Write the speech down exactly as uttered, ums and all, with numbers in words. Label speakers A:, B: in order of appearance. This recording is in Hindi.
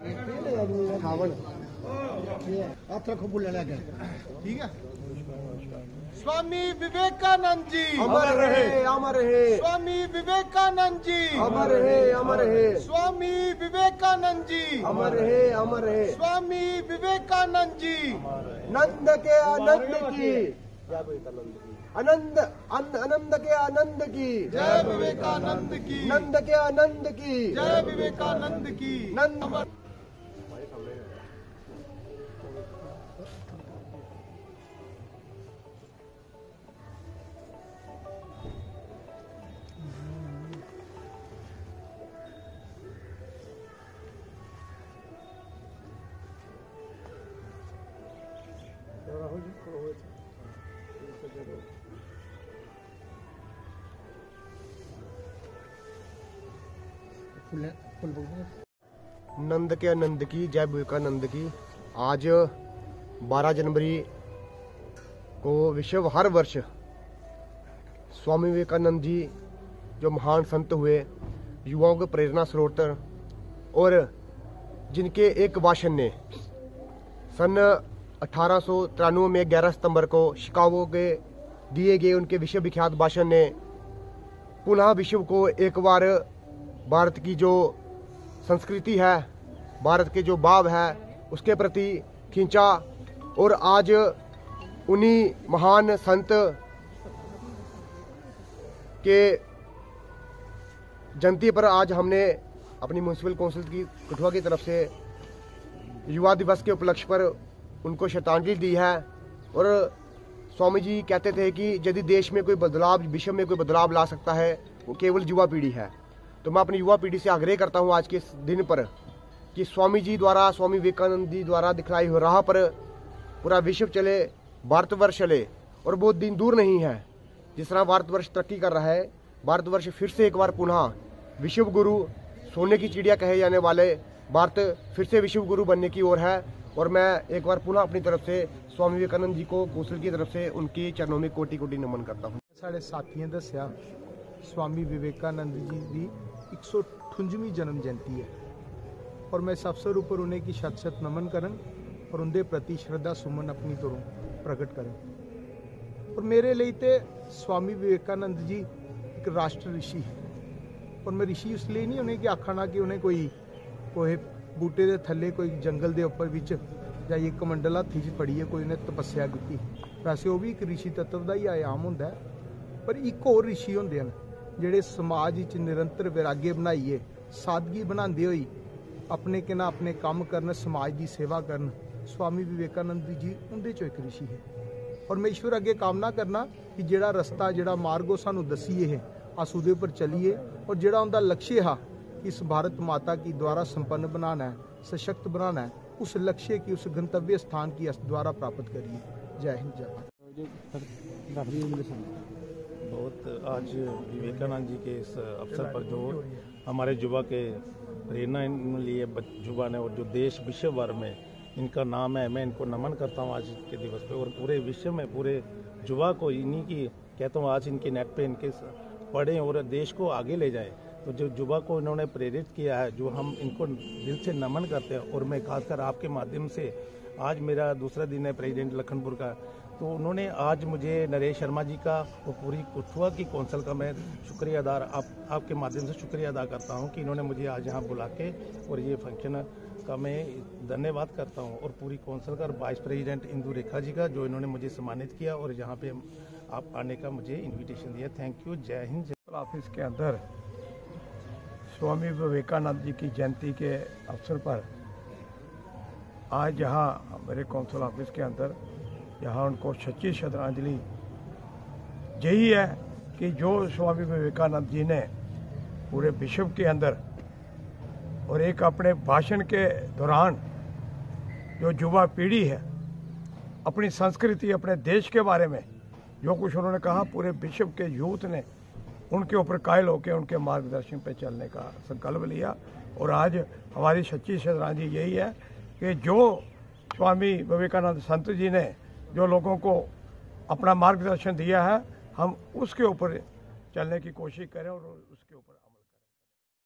A: ठीक है। स्वामी विवेकानंद जी
B: अमर रहे, अमर रहे।
A: स्वामी विवेकानंद जी
B: अमर रहे, अमर रहे।
A: स्वामी विवेकानंद जी
B: अमर रहे, अमर रहे।
A: स्वामी विवेकानंद जी
B: नंद के आनंद की, आनंद आनंद के आनंद की,
A: जय विवेकानंद की,
B: नंद के आनंद की,
A: जय विवेकानंद की।
B: नंद नंद के आनंद की, जय विवेकानंद की। आज बारह जनवरी को विश्व हर वर्ष स्वामी विवेकानंद जी जो महान संत हुए, युवाओं के प्रेरणा स्रोत और जिनके एक भाषण ने सन अठारह सौ तिरानवे में ग्यारह सितंबर को शिकागो के दिए गए उनके विश्व विख्यात भाषण ने पुनः विश्व को एक बार भारत की जो संस्कृति है, भारत के जो भाव है, उसके प्रति खींचा। और आज उन्हीं महान संत के जयंती पर आज हमने अपनी म्यूनसिपल काउंसिल की कठुआ की तरफ से युवा दिवस के उपलक्ष्य पर उनको श्रद्धांजलि दी है। और स्वामी जी कहते थे कि यदि देश में कोई बदलाव, विश्व में कोई बदलाव ला सकता है, वो केवल युवा पीढ़ी है। तो मैं अपनी युवा पीढ़ी से आग्रह करता हूँ आज के इस दिन पर कि स्वामी जी द्वारा, स्वामी विवेकानंद जी द्वारा दिखलाई हुई राह पर पूरा विश्व चले, भारतवर्ष चले। और वो दिन दूर नहीं है जिस तरह भारतवर्ष तरक्की कर रहा है, भारतवर्ष फिर से एक बार पुनः विश्व गुरु, सोने की चिड़िया कहे जाने वाले भारत फिर से विश्व गुरु बनने की ओर है। और मैं एक बार पुनः अपनी तरफ से स्वामी विवेकानंद जी को कौंसिल की तरफ से उनकी चरणों में कोटि कोटि नमन करता हूँ।
C: साढ़े साथियों दस्या स्वामी विवेकानंद जी की एक सौ अठवंजवीं जन्म जयंती है और मैं इस अवसर उपर उन्हें की शत शत नमन करन और उनके प्रति श्रद्धा सुमन अपनी तरह प्रगट करें। और मेरे लिए तो स्वामी विवेकानंद जी एक राष्ट्र ऋषि है। और मैं ऋषि इसलिए नहीं उन्हें कि आखना कि उन्हें कोई कोई बूटे के थले कोई जंगल के उपर विच या एक कमंडल हाथी च फड़ी है कोई उन्हें तपस्या की। वैसे वो भी एक ऋषि तत्व का ही आयाम होंदा है, पर एक होर ऋषि होंदे हैं ਜਿਹੜੇ समाज ਵਿੱਚ निरंतर वैराग्य बनाइए, सादगी बनाते हुए अपने के ना अपने काम करन, समाज की सेवा करन। स्वामी विवेकानंद जी उनके चो एक ऋषि है। और मैं ईश्वर अगे कामना करना कि जिहड़ा रस्ता, जिहड़ा मार्ग वो सानू दसीए है, अस उहदे उपर चलीए। और जिहड़ा उनका लक्ष्य है कि इस भारत माता की द्वारा संपन्न बनाना है, सशक्त बनाना है, उस लक्ष्य की, उस गंतव्य स्थान की अस द्वारा प्राप्त करिए। जय हिंद, जय भारत।
D: बहुत आज विवेकानंद जी के इस अवसर पर जो हमारे युवा के प्रेरणा इन लिए युवा ने और जो देश विश्व भर में इनका नाम है, मैं इनको नमन करता हूँ आज के दिवस पे। और पूरे विश्व में पूरे युवा को इन्हीं की कहता हूँ आज इनके नेट पे इनके पढ़ें और देश को आगे ले जाएं। तो जो युवा को इन्होंने प्रेरित किया है, जो हम इनको दिल से नमन करते हैं। और मैं खासकर आपके माध्यम से, आज मेरा दूसरा दिन है प्रेसिडेंट लखनपुर का, तो उन्होंने आज मुझे नरेश शर्मा जी का और पूरी कठुआ की कौंसिल का मैं शुक्रिया अदा आप आपके माध्यम से शुक्रिया अदा करता हूं कि इन्होंने मुझे आज यहां बुला के और ये फंक्शन का मैं धन्यवाद करता हूं। और पूरी कौंसिल का वाइस प्रेसिडेंट इंदु रेखा जी का, जो इन्होंने मुझे सम्मानित किया और यहाँ पे आप आने का मुझे इन्विटेशन दिया। Thank you. जय हिंद।
E: ऑफिस के अंदर स्वामी विवेकानंद जी की जयंती के अवसर पर आज यहाँ मेरे कौंसिल ऑफिस के अंदर यहाँ उनको सच्ची श्रद्धांजलि यही है कि जो स्वामी विवेकानंद जी ने पूरे विश्व के अंदर और एक अपने भाषण के दौरान जो युवा पीढ़ी है, अपनी संस्कृति, अपने देश के बारे में जो कुछ उन्होंने कहा, पूरे विश्व के यूथ ने उनके ऊपर कायल होकर उनके मार्गदर्शन पे चलने का संकल्प लिया। और आज हमारी सच्ची श्रद्धांजलि यही है कि जो स्वामी विवेकानंद संत जी ने जो लोगों को अपना मार्गदर्शन दिया है, हम उसके ऊपर चलने की कोशिश करें और उसके ऊपर